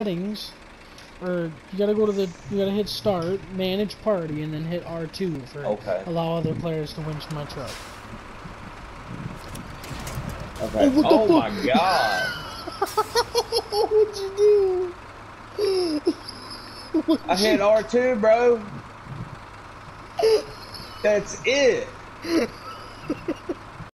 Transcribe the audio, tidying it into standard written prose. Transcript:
settings, or you gotta go to the, you gotta hit start, manage party, and then hit R2 for allow other players to winch my truck. Okay. Oh my god! What'd you do? I hit R2, bro. That's it.